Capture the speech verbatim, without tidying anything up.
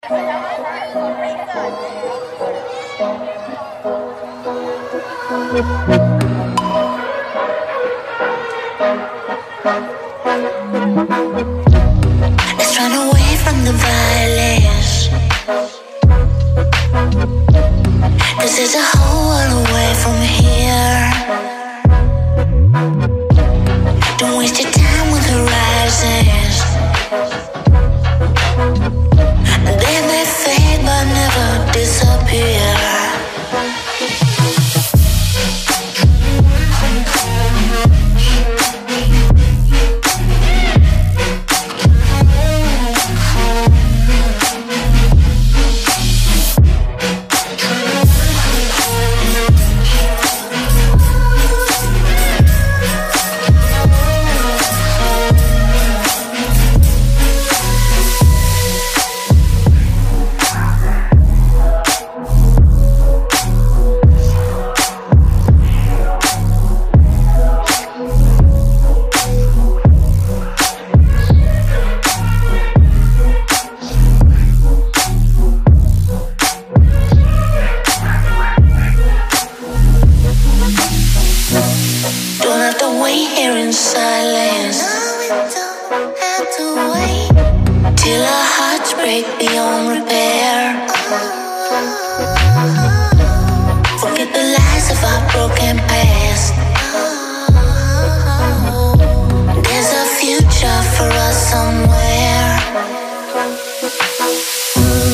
Let's run away from the violence. This is a whole world away from here. Don't waste your time with horizons. They may fade but never disappear. Don't have to wait here in silence. No, we don't have to wait till our hearts break beyond repair. Forget the lies of our broken past. There's a future for us somewhere.